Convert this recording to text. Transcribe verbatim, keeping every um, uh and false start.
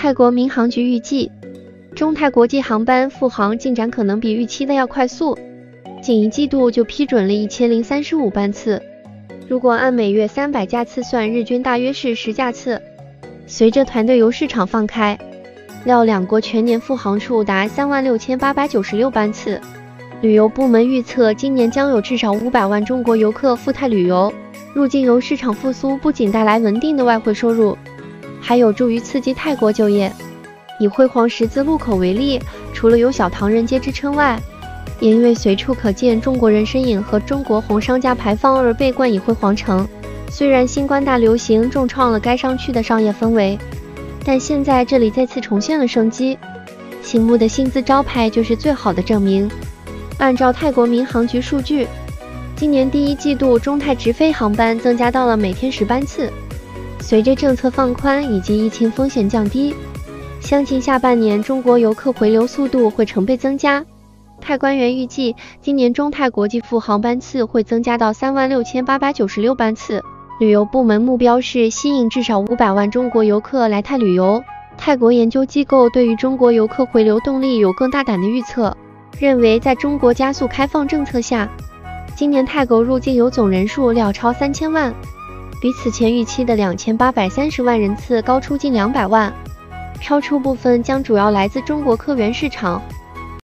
泰国民航局预计，中泰国际航班复航进展可能比预期的要快速，仅一季度就批准了一千零三十五班次。如果按每月三百架次算，日均大约是十架次。随着团队游市场放开，料两国全年复航数达三万六千八百九十六班次。旅游部门预测，今年将有至少五百万中国游客赴泰旅游。入境游市场复苏不仅带来稳定的外汇收入，还有助于刺激泰国就业。以辉煌十字路口为例，除了有小唐人街之称外，也因为随处可见中国人身影和中国红商家牌坊而被冠以辉煌城。虽然新冠大流行重创了该商区的商业氛围，但现在这里再次重现了生机。醒目的新字招牌就是最好的证明。按照泰国民航局数据，今年第一季度中泰直飞航班增加到了每天十班次。随着政策放宽以及疫情风险降低，相信下半年中国游客回流速度会成倍增加。泰官员预计，今年中泰国际复航班次会增加到三万六千八百九十六班次。旅游部门目标是吸引至少五百万中国游客来泰旅游。泰国研究机构对于中国游客回流动力有更大胆的预测，认为在中国加速开放政策下，今年泰国入境游总人数料超三千万，比此前预期的两千八百三十万人次高出近两百万。超出部分将主要来自中国客源市场。